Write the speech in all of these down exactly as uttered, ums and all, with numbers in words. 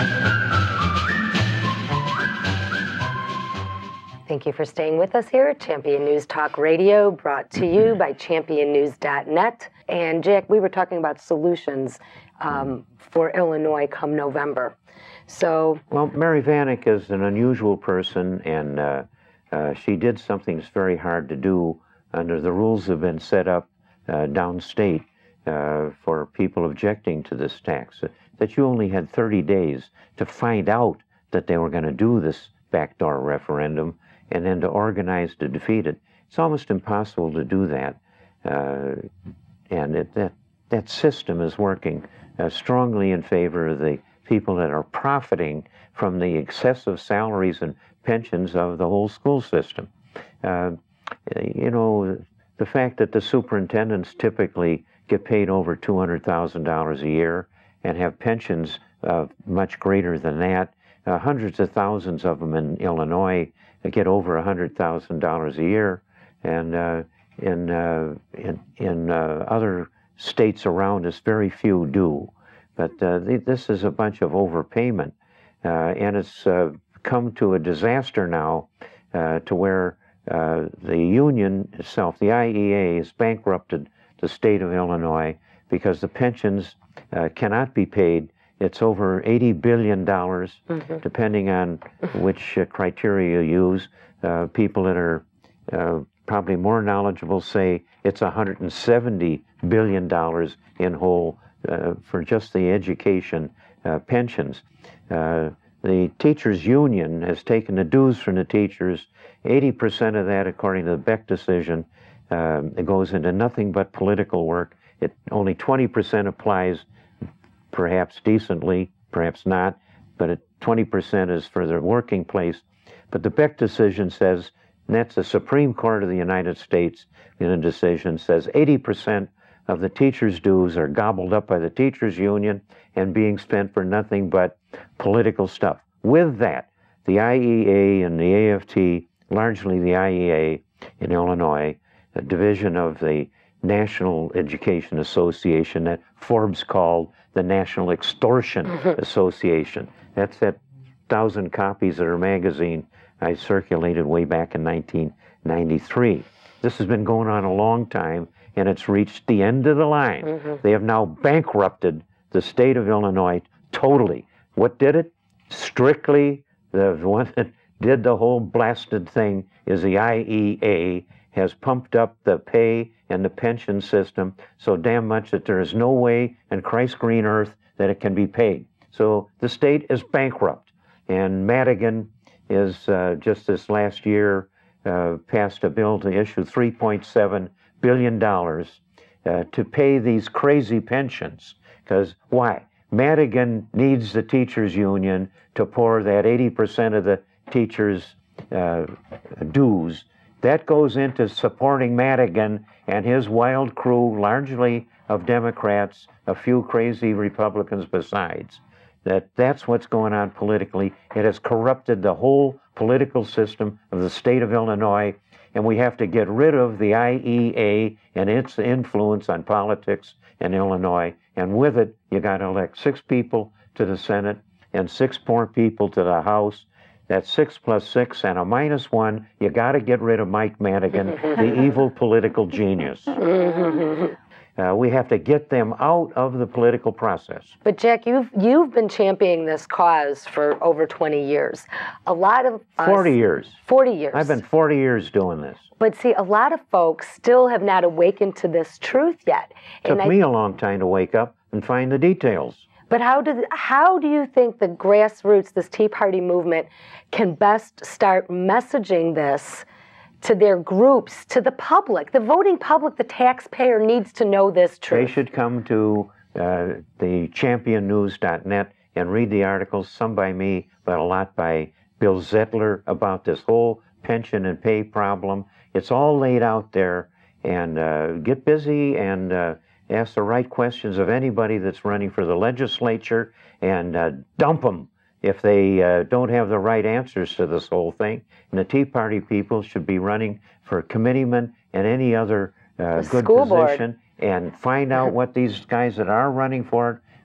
Thank you for staying with us here at Champion News Talk Radio, brought to you by champion news dot net. And Jack, we were talking about solutions um, for Illinois come November. So, well, Mary Vanek is an unusual person, and uh, uh, she did something that's very hard to do under the rules that have been set up uh, downstate uh, for people objecting to this tax. Uh, that you only had thirty days to find out that they were going to do this backdoor referendum, and then to organize to defeat it. It's almost impossible to do that. Uh, and it, that, that system is working uh, strongly in favor of the people that are profiting from the excessive salaries and pensions of the whole school system. Uh, you know, the fact that the superintendents typically get paid over two hundred thousand dollars a year and have pensions uh, much greater than that, uh, hundreds of thousands of them in Illinois get over one hundred thousand dollars a year, and uh, in, uh, in, in uh, other states around us, very few do. But uh, th this is a bunch of overpayment, uh, and it's uh, come to a disaster now uh, to where uh, the union itself, the I E A, has bankrupted the state of Illinois because the pensions uh, cannot be paid. It's over eighty billion dollars, mm-hmm. depending on which uh, criteria you use. Uh, people that are uh, probably more knowledgeable say it's one hundred seventy billion dollars in whole uh, for just the education uh, pensions. Uh, the teachers' union has taken the dues from the teachers. eighty percent of that, according to the Beck decision, uh, it goes into nothing but political work. It only twenty percent applies perhaps decently, perhaps not, but at twenty percent is for the working place. But the Beck decision says, and that's the Supreme Court of the United States in a decision, says eighty percent of the teachers' dues are gobbled up by the teachers' union and being spent for nothing but political stuff. With that, the I E A and the A F T, largely the I E A in Illinois, a division of the National Education Association that Forbes called the National Extortion Association. That's that thousand copies of her magazine I circulated way back in nineteen ninety-three. This has been going on a long time, and it's reached the end of the line. Mm-hmm. They have now bankrupted the state of Illinois totally. What did it? Strictly, the one that did the whole blasted thing is the I E A, has pumped up the pay and the pension system so damn much that there is no way in Christ's green earth that it can be paid. So the state is bankrupt. And Madigan is uh, just this last year uh, passed a bill to issue three point seven billion dollars uh, to pay these crazy pensions. Because why? Madigan needs the teachers' union to pour that eighty percent of the teachers' uh, dues. That goes into supporting Madigan and his wild crew, largely of Democrats, a few crazy Republicans besides. That that's what's going on politically. It has corrupted the whole political system of the state of Illinois, and we have to get rid of the I E A and its influence on politics in Illinois. And with it, you got to elect six people to the Senate and six more people to the House. That's six plus six and a minus one. You got to get rid of Mike Madigan, the evil political genius. Uh, we have to get them out of the political process. But Jack, you've you've been championing this cause for over twenty years. A lot of us, forty years. Forty years. I've been forty years doing this. But see, a lot of folks still have not awakened to this truth yet. It took and me I, a long time to wake up and find the details. But how do how do you think the grassroots, this Tea Party movement, can best start messaging this to their groups, to the public, the voting public? The taxpayer needs to know this truth. They should come to uh, the champion news dot net and read the articles, some by me, but a lot by Bill Zettler, about this whole pension and pay problem. It's all laid out there, and uh, get busy and uh, ask the right questions of anybody that's running for the legislature, and uh, dump them if they uh, don't have the right answers to this whole thing. And the Tea Party people should be running for committeeman and any other uh, good position, board. And find out what these guys that are running for it,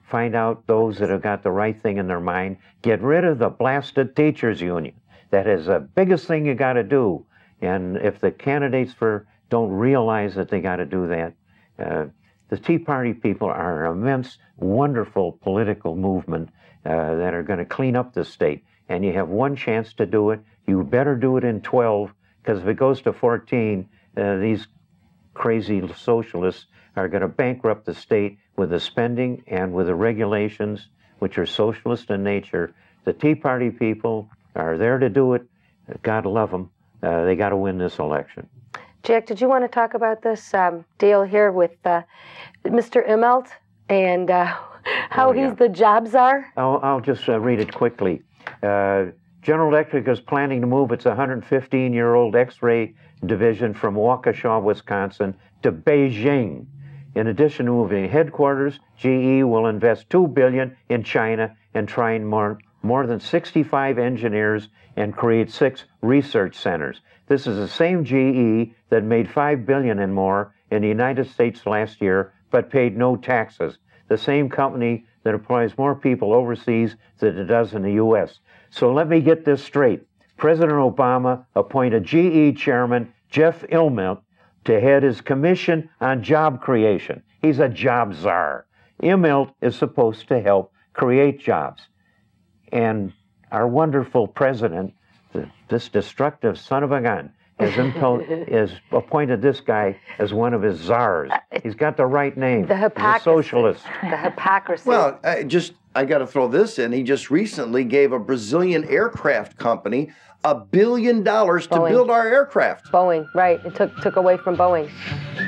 find out those that have got the right thing in their mind, get rid of the blasted teachers union. That is the biggest thing you got to do. And if the candidates for don't realize that they got to do that, uh, the Tea Party people are an immense, wonderful political movement uh, that are going to clean up the state. And you have one chance to do it. You better do it in twelve, because if it goes to fourteen, uh, these crazy socialists are going to bankrupt the state with the spending and with the regulations, which are socialist in nature. The Tea Party people are there to do it. God love them. Uh, they got to win this election. Jack, did you want to talk about this um, deal here with uh, Mister Immelt and uh, how Oh, yeah. he's the job czar? I'll, I'll just uh, read it quickly. Uh, General Electric is planning to move its one hundred fifteen-year-old X-ray division from Waukesha, Wisconsin to Beijing. In addition to moving headquarters, G E will invest two billion dollars in China and train more, more than sixty-five engineers and create six research centers. This is the same G E that made five billion dollars and more in the United States last year, but paid no taxes. The same company that employs more people overseas than it does in the U S So let me get this straight. President Obama appointed G E chairman Jeff Immelt to head his Commission on Job Creation. He's a job czar. Immelt is supposed to help create jobs. And our wonderful president, this destructive son of a gun, has, impo- has appointed this guy as one of his czars. He's got the right name. The hypocrisy. He's a socialist. The hypocrisy. Well, I just I got to throw this in. He just recently gave a Brazilian aircraft company a billion dollars to Boeing. build our aircraft. Boeing, right. It took, took away from Boeing.